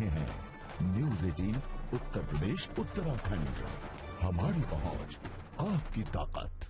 रहे हैं न्यूज 18 उत्तर प्रदेश उत्तराखंड। हमारी पहुंच, आपकी ताकत।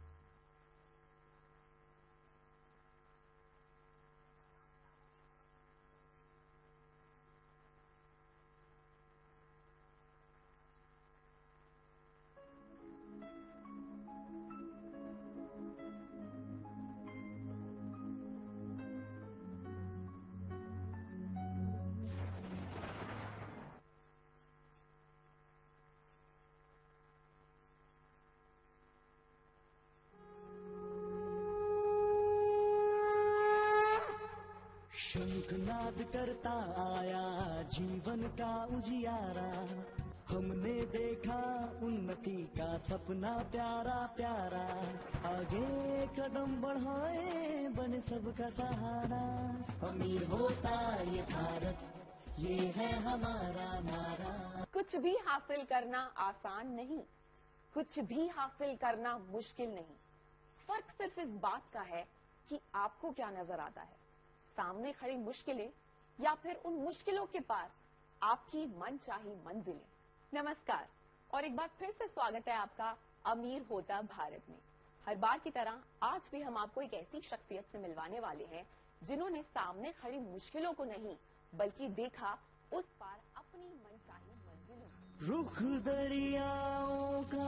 शंखनाद करता आया जीवन का उजियारा, हमने देखा उन्नति का सपना प्यारा प्यारा, आगे कदम बढ़ाए बने सबका सहारा। अमीर होता ये भारत, ये है हमारा नारा। कुछ भी हासिल करना आसान नहीं, कुछ भी हासिल करना मुश्किल नहीं। फर्क सिर्फ इस बात का है कि आपको क्या नजर आता है, सामने खड़ी मुश्किलें या फिर उन मुश्किलों के पार आपकी मनचाही मंजिलें। नमस्कार और एक बार फिर से स्वागत है आपका अमीर होता भारत में। हर बार की तरह आज भी हम आपको एक ऐसी शख्सियत से मिलवाने वाले हैं जिन्होंने सामने खड़ी मुश्किलों को नहीं बल्कि देखा उस पार अपनी मनचाही मंजिलों। रुख दरियाओं का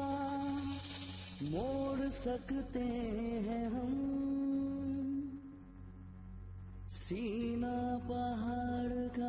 मोड़ सकते हैं हम, सीना पहाड़ का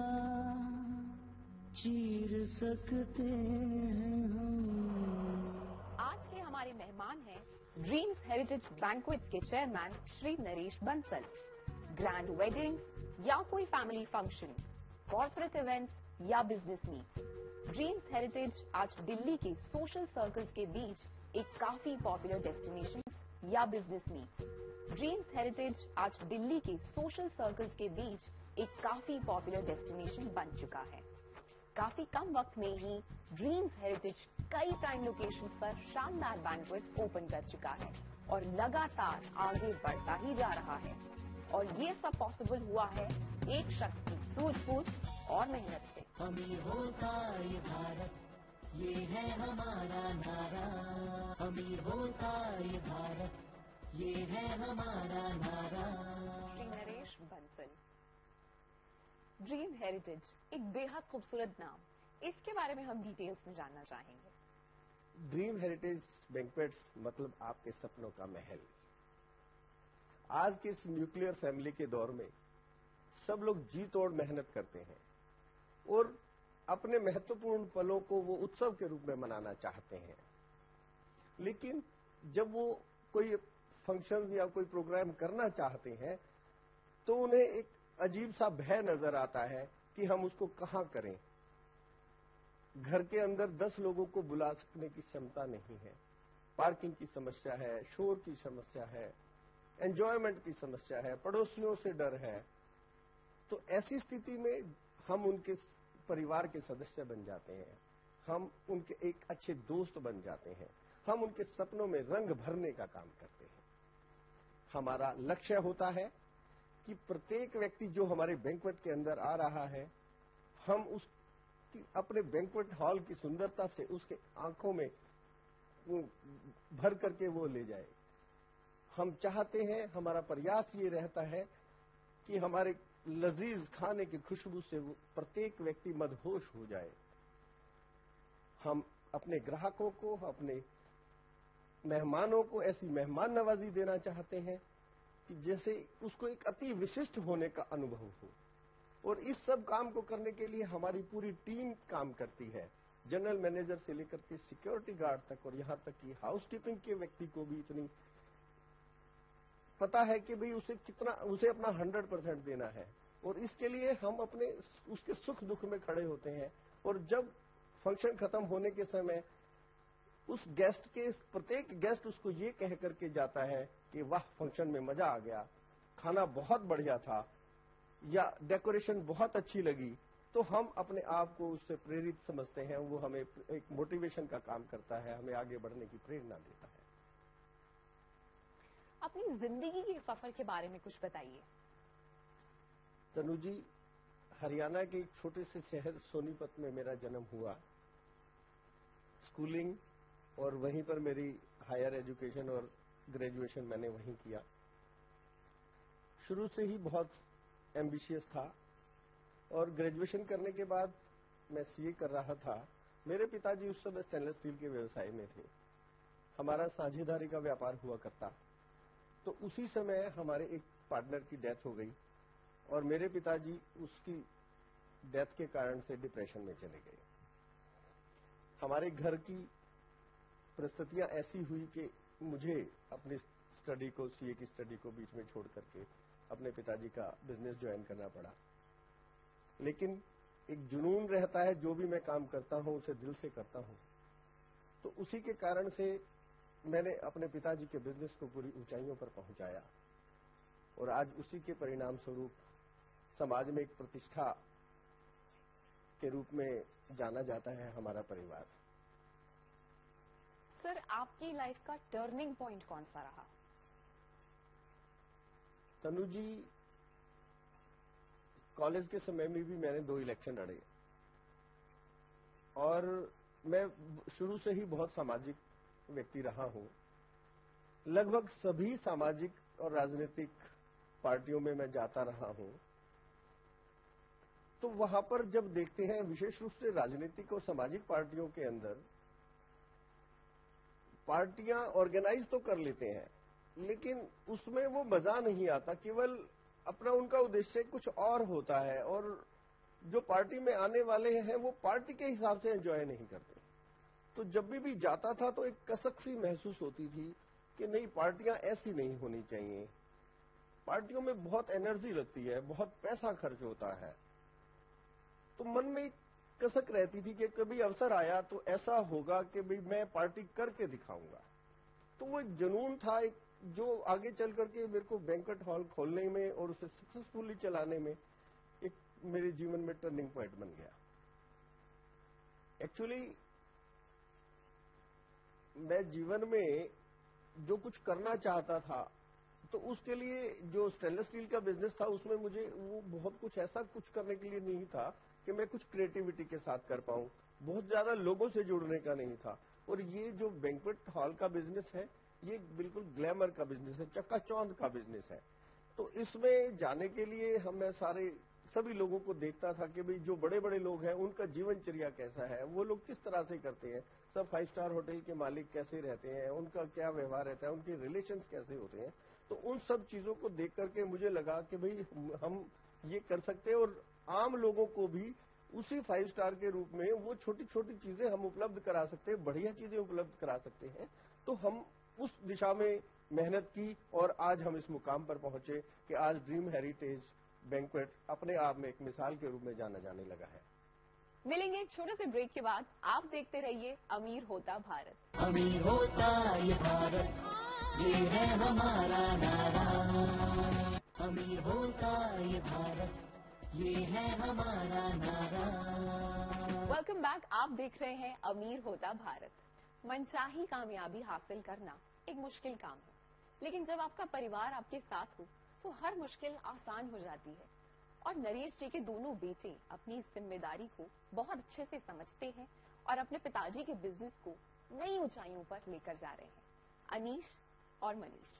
चीर सकते हैं हम। आज के हमारे मेहमान हैं ड्रीम्स हेरिटेज बैंक्वेट्स के chairman Shri Naresh Bansal. Grand weddings या कोई फैमिली फंक्शन, कॉर्पोरेट इवेंट्स या बिजनेस मीट्स, ड्रीम्स हेरिटेज आज दिल्ली के सोशल सर्कल्स के बीच एक काफी पॉपुलर डेस्टिनेशन या बिजनेस मीट्स। ड्रीम्स हेरिटेज आज दिल्ली के सोशल सर्कल्स के बीच एक काफी पॉपुलर डेस्टिनेशन बन चुका है। काफी कम वक्त में ही ड्रीम्स हेरिटेज कई प्राइम लोकेशंस पर शानदार बैंक्वेट्स ओपन कर चुका है और लगातार आगे बढ़ता ही जा रहा है। और ये सब पॉसिबल हुआ है एक शख्स की सूझबूझ और मेहनत से। अमीर होता ये भारत, ये है हमारा नारा। अमीर होता ये भारत, ये है हमारा नारा। श्री नरेश बंसल, ड्रीम हेरिटेज एक बेहद खूबसूरत नाम, इसके बारे में हम डिटेल्स में जानना चाहेंगे। ड्रीम हेरिटेज बैंक्वेट्स मतलब आपके सपनों का महल। आज के इस न्यूक्लियर फैमिली के दौर में सब लोग जी तोड़ मेहनत करते हैं और अपने महत्वपूर्ण पलों को वो उत्सव के रूप में मनाना चाहते हैं, लेकिन जब वो कोई फंक्शन या कोई प्रोग्राम करना चाहते हैं तो उन्हें एक अजीब सा भय नजर आता है कि हम उसको कहां करें। घर के अंदर 10 लोगों को बुला सकने की क्षमता नहीं है, पार्किंग की समस्या है, शोर की समस्या है, एंजॉयमेंट की समस्या है, पड़ोसियों से डर है। तो ऐसी स्थिति में हम उनके परिवार के सदस्य बन जाते हैं, हम उनके एक अच्छे दोस्त बन जाते हैं, हम उनके सपनों में रंग भरने का काम करते हैं। हमारा लक्ष्य होता है कि प्रत्येक व्यक्ति जो हमारे बैंक्वेट के अंदर आ रहा है, हम उसकी अपने बैंक्वेट हॉल की सुंदरता से उसके आंखों में भर करके वो ले जाए। हम चाहते हैं, हमारा प्रयास ये रहता है कि हमारे लजीज खाने की खुशबू से वो प्रत्येक व्यक्ति मदहोश हो जाए। हम अपने ग्राहकों को, अपने मेहमानों को ऐसी मेहमान नवाजी देना चाहते हैं कि जैसे उसको एक अति विशिष्ट होने का अनुभव हो। और इस सब काम को करने के लिए हमारी पूरी टीम काम करती है, जनरल मैनेजर से लेकर के सिक्योरिटी गार्ड तक, और यहां तक कि हाउसकीपिंग के व्यक्ति को भी इतनी पता है कि भाई उसे अपना 100% देना है। और इसके लिए हम अपने उसके सुख दुख में खड़े होते हैं। और जब फंक्शन खत्म होने के समय उस गेस्ट के प्रत्येक गेस्ट उसको ये कह करके जाता है कि वाह, फंक्शन में मजा आ गया, खाना बहुत बढ़िया था, या डेकोरेशन बहुत अच्छी लगी, तो हम अपने आप को उससे प्रेरित समझते हैं। वो हमें एक मोटिवेशन का काम करता है, हमें आगे बढ़ने की प्रेरणा देता है। अपनी जिंदगी के सफर के बारे में कुछ बताइए। तनु जी, हरियाणा के एक छोटे से शहर सोनीपत में मेरा जन्म हुआ। स्कूलिंग और वहीं पर मेरी हायर एजुकेशन और ग्रेजुएशन मैंने वहीं किया। शुरू से ही बहुत एम्बिशियस था और ग्रेजुएशन करने के बाद मैं सीए कर रहा था। मेरे पिताजी उस समय स्टेनलेस स्टील के व्यवसाय में थे। हमारा साझेदारी का व्यापार हुआ करता। तो उसी समय हमारे एक पार्टनर की डेथ हो गई और मेरे पिताजी उसकी डेथ के कारण से डिप्रेशन में चले गए। हमारे घर की परिस्थितियां ऐसी हुई कि मुझे अपनी स्टडी को, सीए की स्टडी को बीच में छोड़ करके अपने पिताजी का बिजनेस ज्वाइन करना पड़ा। लेकिन एक जुनून रहता है, जो भी मैं काम करता हूं उसे दिल से करता हूं। तो उसी के कारण से मैंने अपने पिताजी के बिजनेस को पूरी ऊंचाइयों पर पहुंचाया और आज उसी के परिणाम स्वरूप समाज में एक प्रतिष्ठा के रूप में जाना जाता है हमारा परिवार। सर, आपकी लाइफ का टर्निंग पॉइंट कौन सा रहा? तनु जी, कॉलेज के समय में भी मैंने 2 इलेक्शन लड़े और मैं शुरू से ही बहुत सामाजिक व्यक्ति रहा हूं। लगभग सभी सामाजिक और राजनीतिक पार्टियों में मैं जाता रहा हूं। तो वहां पर जब देखते हैं, विशेष रूप से राजनीतिक और सामाजिक पार्टियों के अंदर, पार्टियां ऑर्गेनाइज तो कर लेते हैं लेकिन उसमें वो मजा नहीं आता। केवल अपना उनका उद्देश्य कुछ और होता है और जो पार्टी में आने वाले हैं वो पार्टी के हिसाब से एंजॉय नहीं करते। तो जब भी जाता था तो एक कसक सी महसूस होती थी कि नहीं, पार्टियां ऐसी नहीं होनी चाहिए। पार्टियों में बहुत एनर्जी लगती है, बहुत पैसा खर्च होता है। तो मन में एक कसक रहती थी कि कभी अवसर आया तो ऐसा होगा कि भाई मैं पार्टी करके दिखाऊंगा। तो वो एक जुनून था, एक जो आगे चल करके मेरे को बैंक्वेट हॉल खोलने में और उसे सक्सेसफुली चलाने में एक मेरे जीवन में टर्निंग पॉइंट बन गया। एक्चुअली मैं जीवन में जो कुछ करना चाहता था तो उसके लिए जो स्टेनलेस स्टील का बिजनेस था उसमें मुझे वो बहुत कुछ ऐसा कुछ करने के लिए नहीं था कि मैं कुछ क्रिएटिविटी के साथ कर पाऊं। बहुत ज्यादा लोगों से जुड़ने का नहीं था। और ये जो बैंक्वेट हॉल का बिजनेस है ये बिल्कुल ग्लैमर का बिजनेस है, चकाचौंध का बिजनेस है। तो इसमें जाने के लिए मैं सभी लोगों को देखता था कि भाई जो बड़े बड़े लोग हैं उनका जीवनचर्या कैसा है, वो लोग किस तरह से करते हैं, सब 5 स्टार होटल के मालिक कैसे रहते हैं, उनका क्या व्यवहार रहता है, उनके रिलेशंस कैसे होते हैं। तो उन सब चीजों को देख करके मुझे लगा कि भाई हम ये कर सकते हैं और आम लोगों को भी उसी 5 स्टार के रूप में वो छोटी छोटी चीजें हम उपलब्ध करा सकते हैं, बढ़िया चीजें उपलब्ध करा सकते हैं। तो हम उस दिशा में मेहनत की और आज हम इस मुकाम पर पहुंचे कि आज ड्रीम हेरिटेज बैंक्वेट अपने आप में एक मिसाल के रूप में जाना जाने लगा है। मिलेंगे एक छोटे से ब्रेक के बाद। आप देखते रहिए अमीर होता भारत। अमीर होता ये भारत, ये है हमारा नारा। अमीर होता ये भारत, ये है हमारा नारा। Welcome back. आप देख रहे हैं अमीर होता भारत। मनचाही कामयाबी हासिल करना एक मुश्किल काम है, लेकिन जब आपका परिवार आपके साथ हो तो हर मुश्किल आसान हो जाती है। और नरेश जी के दोनों बेटे अपनी इस जिम्मेदारी को बहुत अच्छे से समझते हैं और अपने पिताजी के बिजनेस को नई ऊंचाइयों पर लेकर जा रहे हैं। अनीश और मनीष,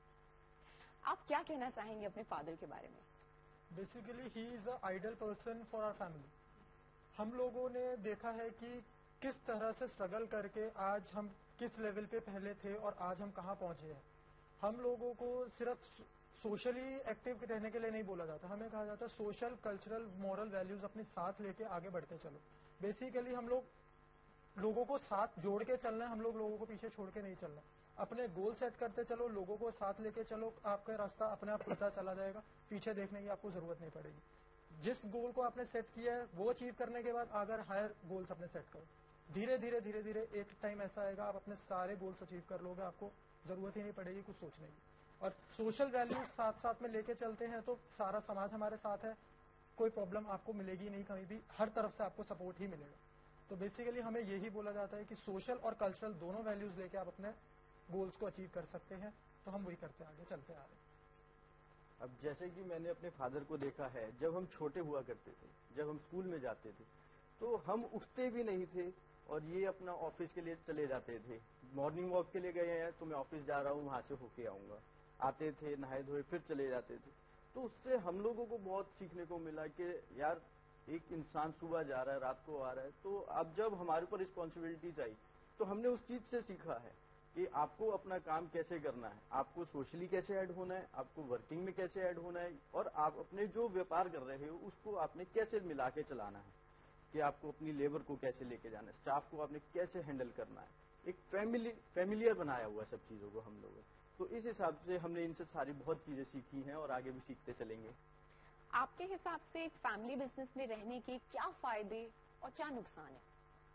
आप क्या कहना चाहेंगे अपने फादर के बारे में? Basically he is a ideal person for our family. हम लोगों ने देखा है कि किस तरह से स्ट्रगल करके आज हम किस लेवल पे पहले थे और आज हम कहाँ पहुंचे हैं। हम लोगों को सिर्फ सोशली एक्टिव रहने के लिए नहीं बोला जाता, हमें कहा जाता है सोशल, कल्चरल, मॉरल वैल्यूज अपने साथ लेके आगे बढ़ते चलो। बेसिकली हम लोगों को साथ जोड़ के चलना है, हम लोगों को पीछे छोड़ के नहीं चलना। अपने गोल सेट करते चलो, लोगों को साथ लेके चलो, आपका रास्ता अपने आप खुलता चला जाएगा, पीछे देखने की आपको जरूरत नहीं पड़ेगी। जिस गोल को आपने सेट किया है वो अचीव करने के बाद अगर हायर गोल्स अपने सेट करो, धीरे धीरे एक टाइम ऐसा आएगा आप अपने सारे गोल्स अचीव कर लोगे, आपको जरूरत ही नहीं पड़ेगी कुछ सोचने की। और सोशल वैल्यूज साथ साथ में लेके चलते हैं तो सारा समाज हमारे साथ है, कोई प्रॉब्लम आपको मिलेगी नहीं, कहीं भी हर तरफ से आपको सपोर्ट ही मिलेगा। तो बेसिकली हमें यही बोला जाता है कि सोशल और कल्चरल दोनों वैल्यूज लेके आप अपने गोल्स को अचीव कर सकते हैं। तो हम वही करते आगे चलते आ रहे हैं। अब जैसे कि मैंने अपने फादर को देखा है, जब हम छोटे हुआ करते थे, जब हम स्कूल में जाते थे, तो हम उठते भी नहीं थे और ये अपना ऑफिस के लिए चले जाते थे। मॉर्निंग वॉक के लिए गए हैं तो मैं ऑफिस जा रहा हूँ, वहां से होके आऊंगा। आते थे, नहाए धोए, फिर चले जाते थे। तो उससे हम लोगों को बहुत सीखने को मिला कि यार एक इंसान सुबह जा रहा है, रात को आ रहा है। तो अब जब हमारे ऊपर रिस्पॉन्सिबिलिटीज आई तो हमने उस चीज से सीखा है कि आपको अपना काम कैसे करना है, आपको सोशली कैसे ऐड होना है, आपको वर्किंग में कैसे ऐड होना है, और आप अपने जो व्यापार कर रहे हो उसको आपने कैसे मिला के चलाना है, कि आपको अपनी लेबर को कैसे लेके जाना है, स्टाफ को आपने कैसे हैंडल करना है। एक फैमिलियर बनाया हुआ सब चीजों को हम लोगों। तो इस हिसाब से हमने इनसे सारी बहुत चीजें सीखी हैं और आगे भी सीखते चलेंगे। आपके हिसाब से एक फैमिली बिजनेस में रहने के क्या फायदे और क्या नुकसान है?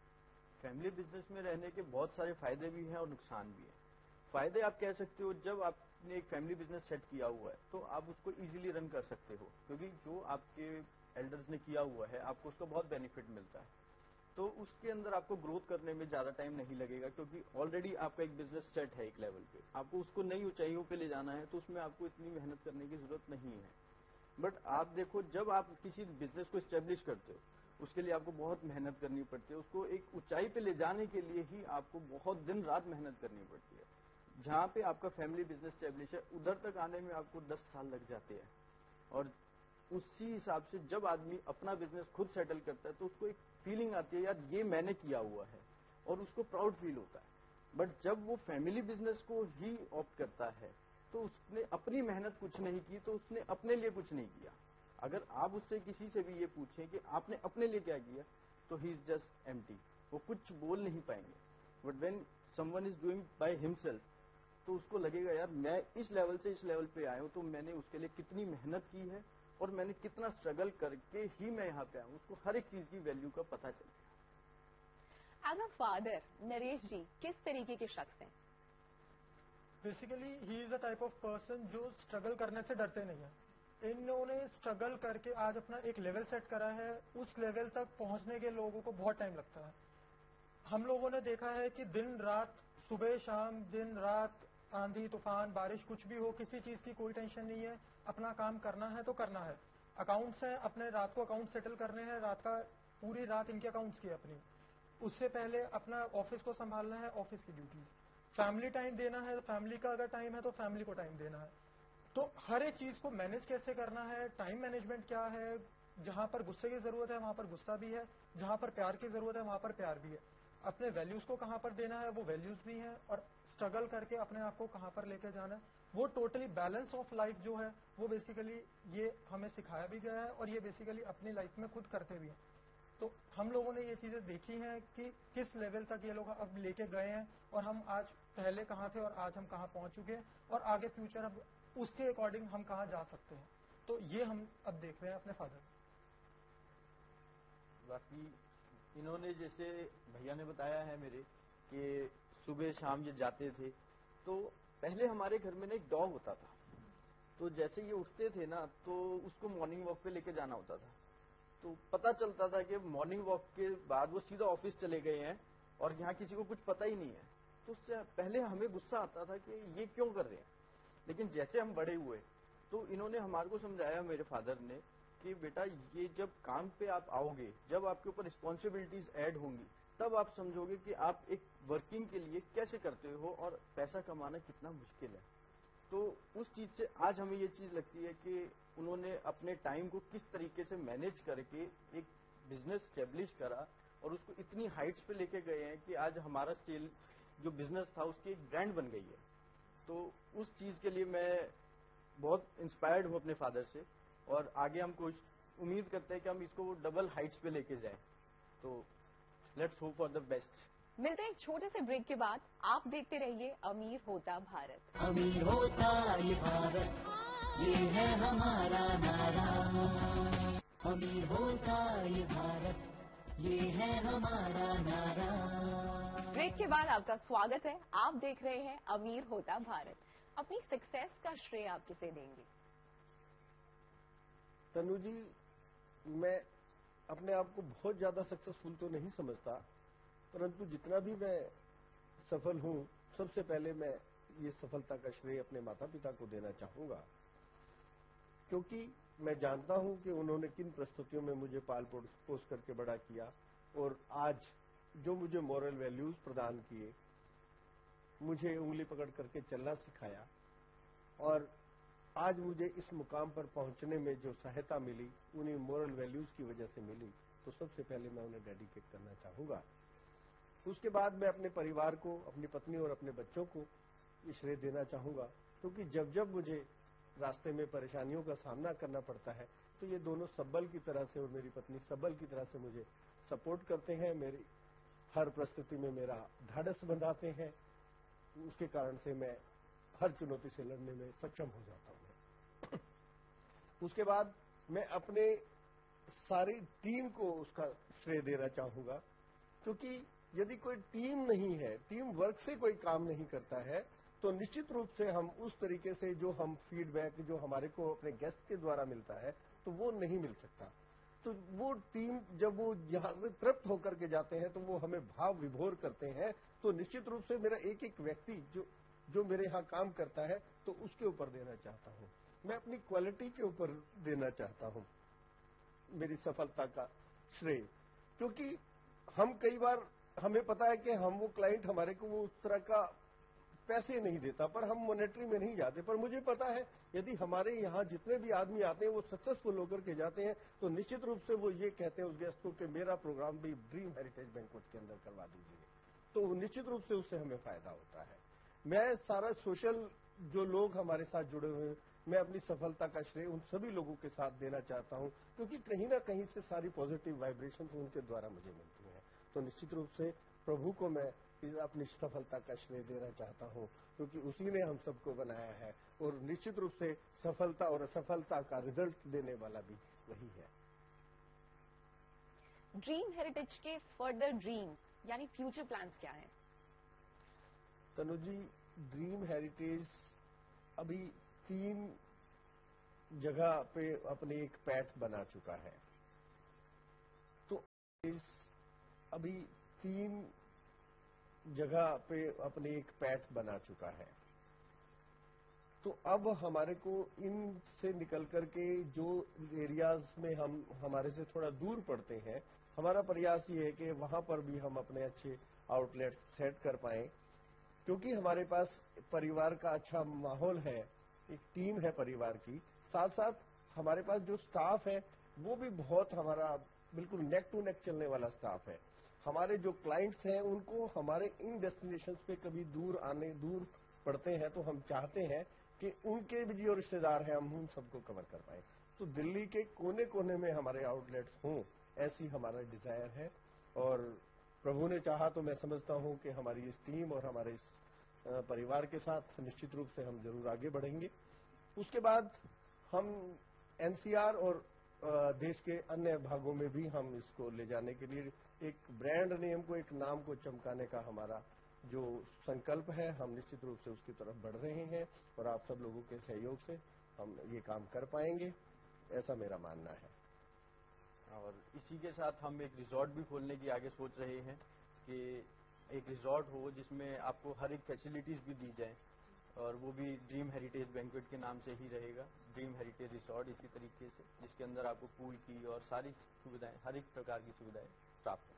फैमिली बिजनेस में रहने के बहुत सारे फायदे भी हैं और नुकसान भी हैं। फायदे आप कह सकते हो, जब आपने एक फैमिली बिजनेस सेट किया हुआ है तो आप उसको इजीली रन कर सकते हो, क्योंकि जो आपके एल्डर्स ने किया हुआ है आपको उसका बहुत बेनिफिट मिलता है। तो उसके अंदर आपको ग्रोथ करने में ज्यादा टाइम नहीं लगेगा, क्योंकि ऑलरेडी आपका एक बिजनेस सेट है एक लेवल पे। आपको उसको नई ऊंचाइयों पे ले जाना है तो उसमें आपको इतनी मेहनत करने की जरूरत नहीं है। बट आप देखो, जब आप किसी बिजनेस को स्टेब्लिश करते हो उसके लिए आपको बहुत मेहनत करनी पड़ती है। उसको एक ऊंचाई पे ले जाने के लिए ही आपको बहुत दिन रात मेहनत करनी पड़ती है। जहां पे आपका फैमिली बिजनेस स्टेब्लिश है उधर तक आने में आपको 10 साल लग जाते हैं। और उसी हिसाब से जब आदमी अपना बिजनेस खुद सेटल करता है तो उसको एक फीलिंग आती है, यार ये मैंने किया हुआ है, और उसको प्राउड फील होता है। बट जब वो फैमिली बिजनेस को ही ऑप्ट करता है तो उसने अपनी मेहनत कुछ नहीं की, तो उसने अपने लिए कुछ नहीं किया। अगर आप उससे किसी से भी ये पूछें कि आपने अपने लिए क्या किया, तो ही इज जस्ट एम्प्टी, वो कुछ बोल नहीं पाएंगे। But when someone is doing by himself तो उसको लगेगा, यार मैं इस लेवल से इस लेवल पे आया हूं तो मैंने उसके लिए कितनी मेहनत की है और मैंने कितना स्ट्रगल करके ही मैं यहाँ पे आया हूं। उसको हर एक चीज की वैल्यू का पता चलेगा। As a father Naresh ji किस तरीके के शख्स हैं? Basically he is a type of person जो स्ट्रगल करने से डरते नहीं है। इन्होंने स्ट्रगल करके आज अपना एक लेवल सेट करा है। उस लेवल तक पहुंचने के लोगों को बहुत टाइम लगता है। हम लोगों ने देखा है कि दिन रात, सुबह शाम, दिन रात, आंधी तूफान बारिश कुछ भी हो, किसी चीज की कोई टेंशन नहीं है। अपना काम करना है तो करना है। अकाउंट्स हैं, अपने रात को अकाउंट सेटल करने हैं, रात का पूरी रात इनके अकाउंट्स की अपनी। उससे पहले अपना ऑफिस को संभालना है, ऑफिस की ड्यूटीज। फैमिली टाइम देना है, फैमिली का अगर टाइम है तो फैमिली को टाइम देना है। तो हर एक चीज को मैनेज कैसे करना है, टाइम मैनेजमेंट क्या है, जहां पर गुस्से की जरूरत है वहां पर गुस्सा भी है, जहां पर प्यार की जरूरत है वहां पर प्यार भी है। अपने वैल्यूज को कहां पर देना है वो वैल्यूज भी हैं, और स्ट्रगल करके अपने आप को कहां पर लेके जाना है वो टोटली बैलेंस ऑफ लाइफ जो है वो बेसिकली ये हमें सिखाया भी गया है और ये बेसिकली अपनी लाइफ में खुद करते भी हैं। तो हम लोगों ने ये चीजें देखी हैं कि किस लेवल तक ये लोग अब लेके गए हैं और हम आज पहले कहां थे और आज हम कहां पहुंच चुके हैं और आगे फ्यूचर अब उसके अकॉर्डिंग हम कहां जा सकते हैं। तो ये हम अब देख रहे हैं अपने फादर। बाकी इन्होंने जैसे भैया ने बताया है मेरे कि सुबह शाम ये जाते थे, तो पहले हमारे घर में ना एक डॉग होता था। तो जैसे ये उठते थे ना तो उसको मॉर्निंग वॉक पे लेके जाना होता था। तो पता चलता था कि मॉर्निंग वॉक के बाद वो सीधा ऑफिस चले गए हैं और यहाँ किसी को कुछ पता ही नहीं है। तो उससे पहले हमें गुस्सा आता था कि ये क्यों कर रहे हैं। लेकिन जैसे हम बड़े हुए तो इन्होंने हमारे को समझाया, मेरे फादर ने, कि बेटा ये जब काम पे आप आओगे, जब आपके ऊपर रिस्पॉन्सिबिलिटीज ऐड होंगी, तब आप समझोगे कि आप एक वर्किंग के लिए कैसे करते हो और पैसा कमाना कितना मुश्किल है। तो उस चीज से आज हमें ये चीज लगती है कि उन्होंने अपने टाइम को किस तरीके से मैनेज करके एक बिजनेस स्टेब्लिश करा और उसको इतनी हाइट्स पे लेके गए हैं कि आज हमारा स्टील जो बिजनेस था उसकी एक ब्रांड बन गई है। तो उस चीज के लिए मैं बहुत इंस्पायर्ड हूं अपने फादर से, और आगे हम कुछ उम्मीद करते हैं कि हम इसको डबल हाइट्स पे लेके जाएं। तो let's hope for the best. मिलते हैं एक छोटे से ब्रेक के बाद। आप देखते रहिए अमीर होता भारत। अमीर होता ये भारत, ये है हमारा नारा। अमीर होता ये भारत, ये है हमारा नारा। ब्रेक के बाद आपका स्वागत है। आप देख रहे हैं अमीर होता भारत। अपनी सक्सेस का श्रेय आप किसे देंगे? तनु जी, मैं अपने आप को बहुत ज्यादा सक्सेसफुल तो नहीं समझता, परंतु जितना भी मैं सफल हूं, सबसे पहले मैं ये सफलता का श्रेय अपने माता पिता को देना चाहूंगा। क्योंकि मैं जानता हूं कि उन्होंने किन परिस्थितियों में मुझे पाल पोस करके बड़ा किया और आज जो मुझे मॉरल वैल्यूज प्रदान किए, मुझे उंगली पकड़ करके चलना सिखाया और आज मुझे इस मुकाम पर पहुंचने में जो सहायता मिली उन्हीं मॉरल वैल्यूज की वजह से मिली, तो सबसे पहले मैं उन्हें डेडिकेट करना चाहूंगा। उसके बाद मैं अपने परिवार को, अपनी पत्नी और अपने बच्चों को ये श्रेय देना चाहूंगा, क्योंकि जब जब मुझे रास्ते में परेशानियों का सामना करना पड़ता है तो ये दोनों सबल की तरह से और मेरी पत्नी सबल की तरह से मुझे सपोर्ट करते हैं, मेरी हर परिस्थिति में मेरा ढाढ़स बंधाते हैं। उसके कारण से मैं हर चुनौती से लड़ने में सक्षम हो जाता हूं। उसके बाद मैं अपने सारी टीम को उसका श्रेय देना चाहूंगा, क्योंकि यदि कोई टीम नहीं है, टीम वर्क से कोई काम नहीं करता है, तो निश्चित रूप से हम उस तरीके से जो हम फीडबैक जो हमारे को अपने गेस्ट के द्वारा मिलता है तो वो नहीं मिल सकता। तो वो टीम जब वो यहां से तृप्त होकर के जाते हैं तो वो हमें भाव विभोर करते हैं। तो निश्चित रूप से मेरा एक एक व्यक्ति जो मेरे यहां काम करता है तो उसके ऊपर देना चाहता हूं, मैं अपनी क्वालिटी के ऊपर देना चाहता हूं मेरी सफलता का श्रेय। क्योंकि हम कई बार हमें पता है कि हम वो क्लाइंट हमारे को वो उस तरह का पैसे नहीं देता, पर हम मॉनेटरी में नहीं जाते, पर मुझे पता है यदि हमारे यहाँ जितने भी आदमी आते हैं वो सक्सेसफुल होकर के जाते हैं तो निश्चित रूप से वो ये कहते हैं उस गेस्ट को कि मेरा प्रोग्राम भी ड्रीम हेरिटेज बैंक्वेट के अंदर करवा दीजिए, तो निश्चित रूप से उससे हमें फायदा होता है। मैं सारा सोशल जो लोग हमारे साथ जुड़े हुए हैं, मैं अपनी सफलता का श्रेय उन सभी लोगों के साथ देना चाहता हूं, क्योंकि कहीं ना कहीं से सारी पॉजिटिव वाइब्रेशन उनके द्वारा मुझे मिलती हैं। तो निश्चित रूप से प्रभु को मैं अपनी सफलता का श्रेय देना चाहता हूं, क्योंकि उसी ने हम सबको बनाया है और निश्चित रूप से सफलता और असफलता का रिजल्ट देने वाला भी वही है। ड्रीम हेरिटेज के फर्दर ड्रीम्स यानी फ्यूचर प्लान्स क्या हैं? तनु जी, ड्रीम हेरिटेज अभी 3 जगह पे अपने एक पैठ बना चुका है। तो अभी 3 जगह पे अपने एक पैठ बना चुका है। तो अब हमारे को इनसे निकल करके जो एरियाज में हम हमारे से थोड़ा दूर पड़ते हैं, हमारा प्रयास ये है कि वहां पर भी हम अपने अच्छे आउटलेट सेट कर पाएं, क्योंकि हमारे पास परिवार का अच्छा माहौल है, एक टीम है परिवार की, साथ साथ हमारे पास जो स्टाफ है वो भी बहुत हमारा बिल्कुल नेक टू नेक चलने वाला स्टाफ है। हमारे जो क्लाइंट्स हैं उनको हमारे इन डेस्टिनेशंस पे कभी दूर पड़ते हैं तो हम चाहते हैं कि उनके भी जो रिश्तेदार हैं हम उन सबको कवर कर पाए। तो दिल्ली के कोने कोने में हमारे आउटलेट्स हों, ऐसी हमारा डिजायर है और प्रभु ने चाहा तो मैं समझता हूं कि हमारी इस टीम और हमारे इस परिवार के साथ निश्चित रूप से हम जरूर आगे बढ़ेंगे। उसके बाद हम एनसीआर और देश के अन्य भागों में भी हम इसको ले जाने के लिए एक ब्रांड नेम को, एक नाम को चमकाने का हमारा जो संकल्प है, हम निश्चित रूप से उसकी तरफ बढ़ रहे हैं और आप सब लोगों के सहयोग से हम ये काम कर पाएंगे, ऐसा मेरा मानना है। और इसी के साथ हम एक रिजॉर्ट भी खोलने की आगे सोच रहे हैं कि एक रिजॉर्ट हो जिसमें आपको हर एक फैसिलिटीज भी दी जाए और वो भी ड्रीम हेरिटेज बैंक्वेट के नाम से ही रहेगा, ड्रीम हेरिटेज रिसॉर्ट इसी तरीके से, जिसके अंदर आपको पूल की और सारी सुविधाएं, हर एक प्रकार की सुविधाएं प्राप्त हो।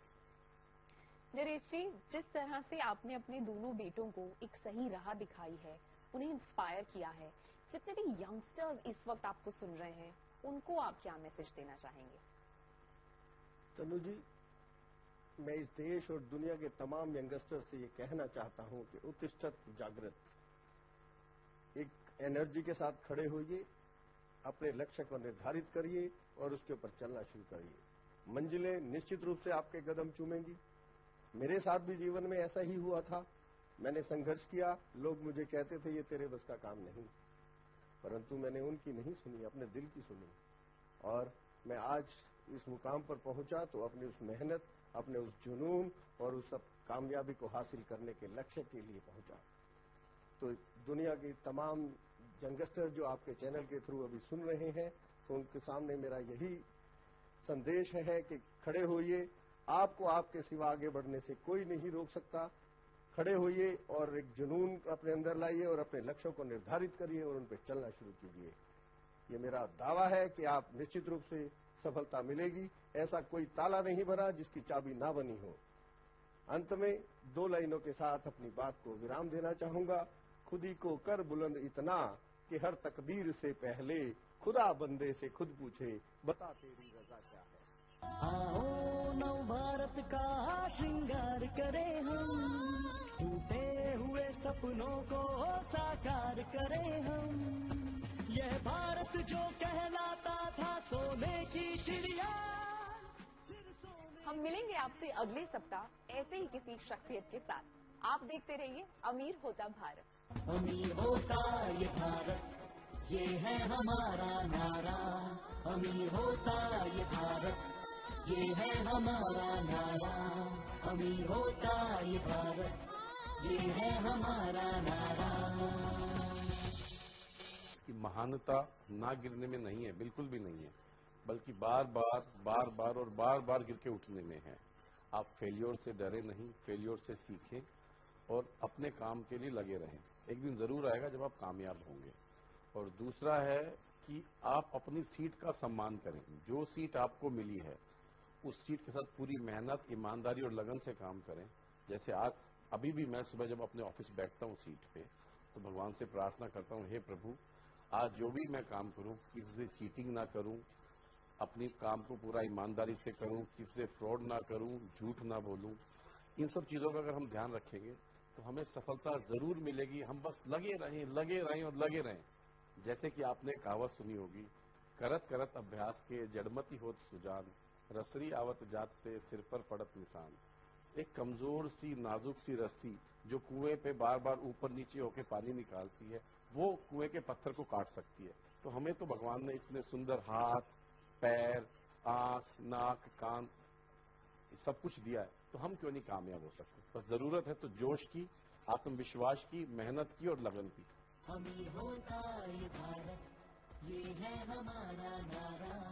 नरेश जी, जिस तरह से आपने अपने दोनों बेटों को एक सही राह दिखाई है, उन्हें इंस्पायर किया है, जितने भी यंगस्टर्स इस वक्त आपको सुन रहे हैं उनको आप क्या मैसेज देना चाहेंगे? तनु जी, मैं इस देश और दुनिया के तमाम यंगस्टर से ये कहना चाहता हूं कि उत्तिष्ठत जागृत, एक एनर्जी के साथ खड़े होइए, अपने लक्ष्य को निर्धारित करिए और उसके ऊपर चलना शुरू करिए। मंजिलें निश्चित रूप से आपके कदम चूमेंगी। मेरे साथ भी जीवन में ऐसा ही हुआ था, मैंने संघर्ष किया, लोग मुझे कहते थे ये तेरे बस का काम नहीं, परंतु मैंने उनकी नहीं सुनी, अपने दिल की सुनी और मैं आज इस मुकाम पर पहुंचा तो अपनी उस मेहनत, अपने उस जुनून और उस सब कामयाबी को हासिल करने के लक्ष्य के लिए पहुंचा। तो दुनिया के तमाम यंगस्टर जो आपके चैनल के थ्रू अभी सुन रहे हैं, तो उनके सामने मेरा यही संदेश है कि खड़े होइए, आपको आपके सिवा आगे बढ़ने से कोई नहीं रोक सकता। खड़े होइए और एक जुनून अपने अंदर लाइए और अपने लक्ष्यों को निर्धारित करिए और उन पर चलना शुरू कीजिए। ये मेरा दावा है कि आप निश्चित रूप से सफलता मिलेगी। ऐसा कोई ताला नहीं बना जिसकी चाबी ना बनी हो। अंत में 2 लाइनों के साथ अपनी बात को विराम देना चाहूंगा। खुदी को कर बुलंद इतना कि हर तकदीर से पहले खुदा बंदे से खुद पूछे, बता तेरी रजा क्या है। आओ नव भारत का श्रृंगार करें हम, टूटे हुए सपनों को साकार करें हम। यह भारत जो कहलाता था सोने की चिड़िया। हम मिलेंगे आपसे अगले सप्ताह ऐसे ही किसी शख्सियत के साथ। आप देखते रहिए अमीर होता भारत। अमीर होता ये भारत, ये है हमारा नारा। अमीर होता ये भारत, ये है हमारा नारा। अमीर होता ये भारत, ये है हमारा नारा। कि महानता ना गिरने में नहीं है, बिल्कुल भी नहीं है, बल्कि बार बार गिर के उठने में है। आप फेलियर से डरे नहीं, फेलियर से सीखें और अपने काम के लिए लगे रहें। एक दिन जरूर आएगा जब आप कामयाब होंगे। और दूसरा है कि आप अपनी सीट का सम्मान करें। जो सीट आपको मिली है उस सीट के साथ पूरी मेहनत, ईमानदारी और लगन से काम करें। जैसे आज अभी भी मैं सुबह जब अपने ऑफिस बैठता हूँ सीट पे, तो भगवान से प्रार्थना करता हूँ, हे प्रभु, आज जो भी मैं काम करूं किसी से चीटिंग ना करूं, अपनी काम को पूरा ईमानदारी से करूं, किसी से फ्रॉड ना करूं, झूठ ना बोलूं। इन सब चीजों का अगर हम ध्यान रखेंगे तो हमें सफलता जरूर मिलेगी। हम बस लगे रहें और लगे रहें। जैसे कि आपने कहावत सुनी होगी, करत करत अभ्यास के जड़मती होत सुजान, रसरी आवत जाते सिर पर पड़त निशान। एक कमजोर सी नाजुक सी रस्सी जो कुएं पे बार बार ऊपर नीचे होकर पानी निकालती है, वो कुएं के पत्थर को काट सकती है। तो हमें तो भगवान ने इतने सुंदर हाथ, पैर, आंख, नाक, कान सब कुछ दिया है, तो हम क्यों नहीं कामयाब हो सकते। बस जरूरत है तो जोश की, आत्मविश्वास की, मेहनत की और लगन की। अमीर होता ये भारत, ये है हमारा नारा।